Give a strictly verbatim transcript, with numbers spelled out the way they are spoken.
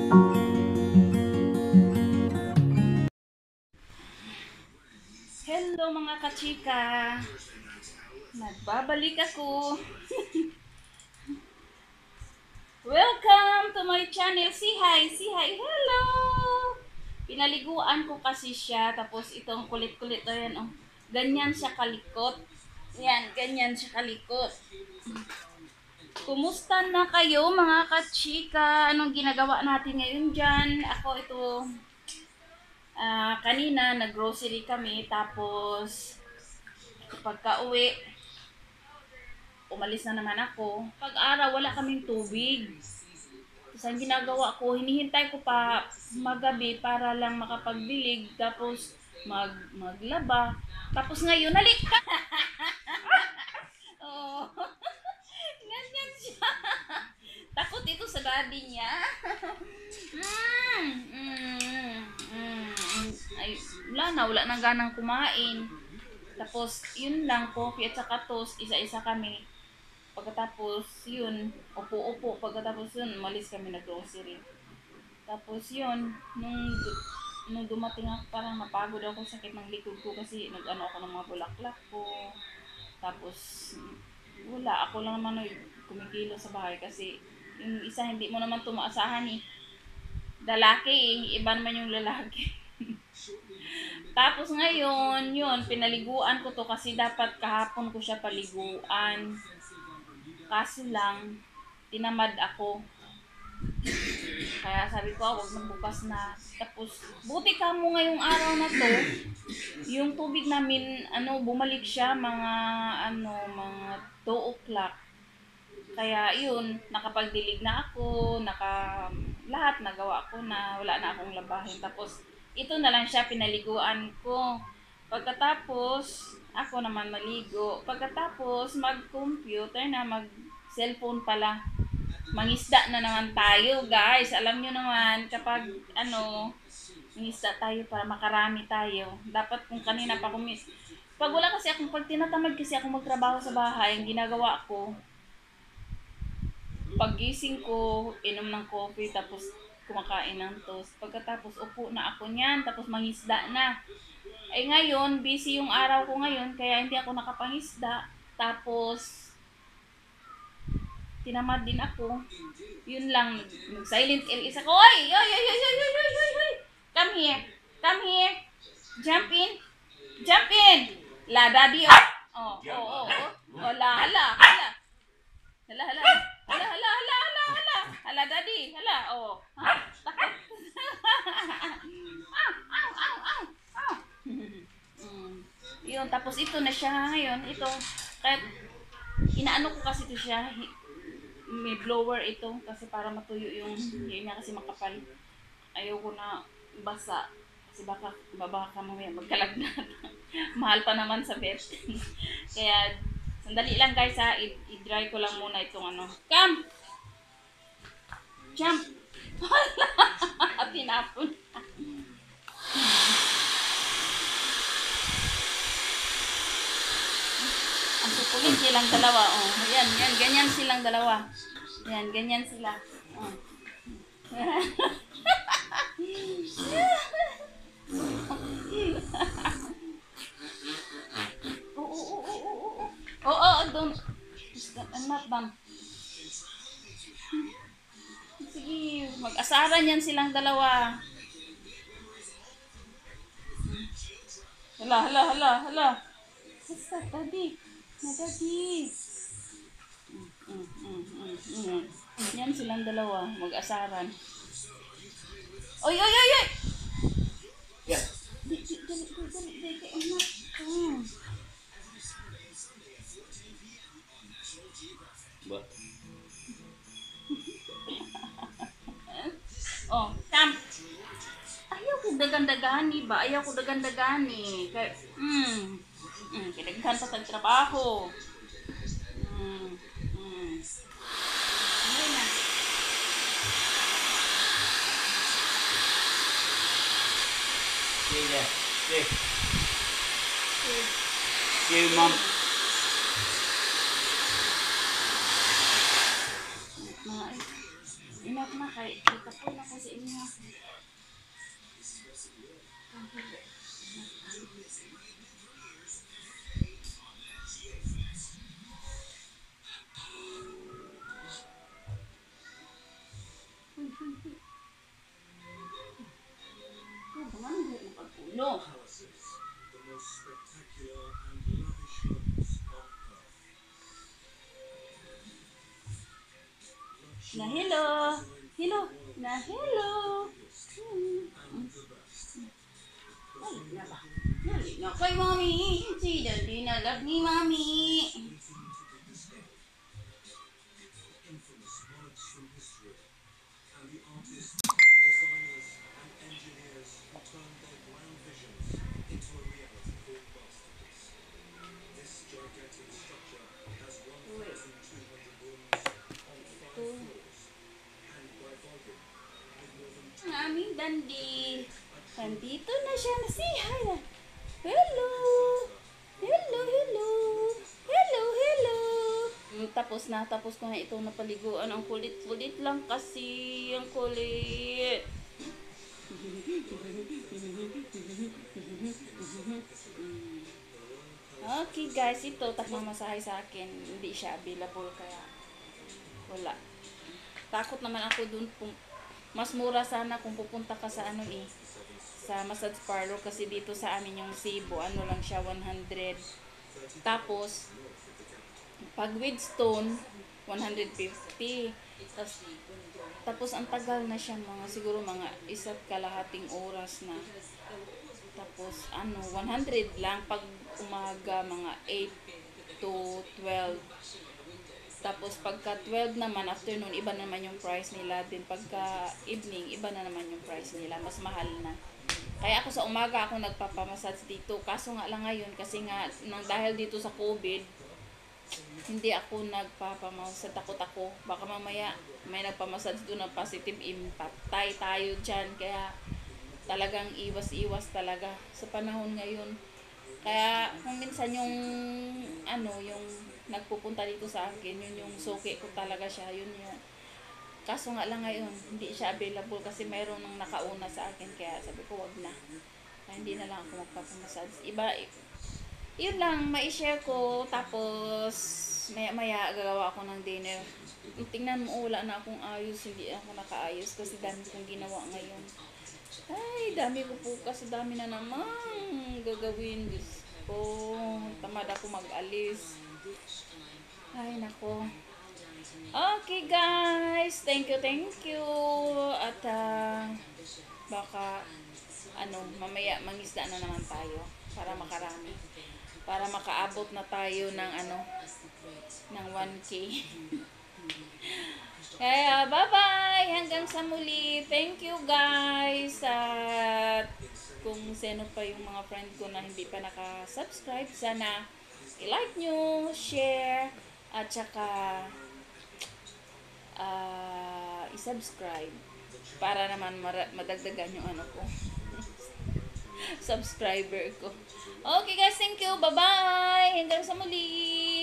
Hello mga kachika! Nagbabalik ako! Welcome to my channel! Say hi! Say hi! Hello! Pinaliguan ko kasi siya, tapos itong kulit-kulit na yan, oh. Ganyan siya kalikot. Yan, ganyan siya kalikot. Kumusta na kayo mga kachika? Anong ginagawa natin ngayon dyan? Ako ito, uh, kanina nag-grocery kami, tapos pagka-uwi, umalis na naman ako. Pag-araw, wala kaming tubig. Tapos ang ginagawa ko, hinihintay ko pa magabi para lang makapagbilig. Tapos mag maglaba. Tapos ngayon, nalik ka! Oh, ganyan siya. Takot ito sa daddy niya. mm, mm, mm. Ay, wala na, wala nang ganang kumain. Tapos, yun lang, coffee at saka toast, isa-isa kami. Pagkatapos, yun, upo-upo. Pagkatapos yun, umalis kami na grocery. Tapos yun, nung, nung dumating ako, parang napagod ako, sakit ng likod ko kasi nag-ano ako ng mga bulaklak ko. Tapos, wala, ako lang naman kumikilo sa bahay kasi yung isa hindi mo naman tumaasahan eh. Lalaki eh, iba naman yung lalaki. Tapos ngayon, yun, pinaliguan ko to kasi dapat kahapon ko siya paliguan. Kaso lang, tinamad ako. Kaya sabi ko, wag na bukas na. Tapos, buti ka mo ngayong araw na to, yung tubig namin, ano, bumalik siya mga, ano, mga two o'clock. Kaya yun, nakapagdilig na ako, naka, lahat nagawa ko na, wala na akong labahin. Tapos, ito na lang siya, pinaliguan ko. Pagkatapos, ako naman maligo. Pagkatapos, mag-computer na, mag-cellphone pala. Mangisda na naman tayo, guys. Alam nyo naman, kapag, ano, mangisda tayo para makarami tayo. Dapat kung kanina pa kumis. Pag wala kasi akong, pag tinatamad kasi ako magtrabaho sa bahay, ang ginagawa ko, paggising ko, inom ng coffee, tapos kumakain ng toast. Pagkatapos, upo na ako niyan, tapos mangisda na. Eh ngayon, busy yung araw ko ngayon, kaya hindi ako nakapangisda. Tapos, tinamad din ako. Yun lang, silent L is ako. Oy! Oy! Oy! Oy! Oy! Oy! Oy! Oy! Oy! Come here! Come here! Jump in! Jump in! La, daddy, oh! Oh, oh, oh, oh. Oh, la, hala, hala. Hala, hala. Hala, hala, hala, hala, hala. Hala, daddy. Hala, oh. Ha? Takot. Aw, aw, aw, aw, aw. Mm. Yun, tapos ito na siya ngayon. Ito, kahit inaano ko kasi ito siya. May blower ito kasi para matuyo yung, yun niya kasi makapal. Ayaw ko na basa. Kasi baka, baka mamaya magkalagnat. Mahal pa naman sa vet. Kaya, sandali lang guys ha, i-dry ko lang muna itong ano. Come! Jump! Tinapon. Ang sukulin silang dalawa. Oh. Yan, yan, ganyan silang dalawa. Yan, ganyan sila. Oh. Oo, oo, oo, oo. Oo, oo, don't. I'm not done. Sige, mag-asaran yan silang dalawa. Hala, hala, hala, hala. Basta, daddy. Na, daddy. Mm, mm, mm, mm. Yan silang dalawa, mag-asaran. Oy, oy, oy, oy! Yeah. Dali, dali, dali, dali, dali, anak. Oh. Ba? Oh, come. Ayaw ko dagan-dagani ba? Ayaw ko dagan-dagani. Kaya, hmm, hmm, pinaghan pa sa trabaho. Hmm, hmm. Ano na? See there. See. Okay. See, mom. Mga, ina Salamat na kay ikapoy na ko sa inyo. No. Na hello. Hello. Na hello. Hmm. Dali na ba? Dali na kay mami. Si dali na love ni mami. Ang aming dandi. Nandito na siya. Say hi na. Hello. Hello, hello. Hello, hello. Mm, tapos na. Tapos ko na ito napaliguan. Ang kulit-kulit lang kasi. Ang kulit. Okay guys, ito tagmamasahe sa akin. Hindi siya available kaya wala. Takot naman ako dun kung mas mura sana kung pupunta ka sa ano eh, sa massage parlor kasi dito sa amin yung Cebu, ano lang siya one hundred. Tapos pag with stone one hundred fifty. Tapos, tapos ang tagal na siya, mga siguro mga isa't kalahating oras na. Tapos ano one hundred lang pag umaga, mga eight to twelve. Tapos pagka twelve naman, afternoon, iba na naman yung price nila. Din pagka evening, iba na naman yung price nila. Mas mahal na. Kaya ako sa umaga, ako nagpapamassage dito. Kaso nga lang ngayon, kasi nga, nang dahil dito sa COVID, hindi ako nagpapamassage. Takot ako. Baka mamaya, may nagpamassage doon na positive impact. Tay tayo dyan. Kaya talagang iwas-iwas talaga sa panahon ngayon. Kaya kung minsan yung ano, yung nagpupunta dito sa akin, yun yung suki ko talaga siya, yun yun. Kaso nga lang ngayon, hindi siya available kasi mayroon nang nakauna sa akin, kaya sabi ko wag na. Kaya hindi na lang ako magpapamassage. Iba, yun lang, mai-share ko, tapos maya maya gagawa ako ng dinner. Tingnan mo, wala na akong ayos, hindi ako nakaayos kasi dami kong ginawa ngayon. Ay, dami ko po kasi dami na naman gagawin. Diyos ko, tamad ako mag-alis. Ay, nako. Okay, guys. Thank you, thank you. At, uh, baka, ano, mamaya mangisda na naman tayo para makarami. Para makaabot na tayo ng, ano, ng one K. Kaya, bye-bye! Hanggang sa muli. Thank you, guys. At kung sino pa yung mga friend ko na hindi pa naka-subscribe, sana i-like nyo, share, at saka uh, i-subscribe para naman madagdagan yung ano ko. Subscriber ko. Okay, guys. Thank you. Bye-bye! Hanggang sa muli!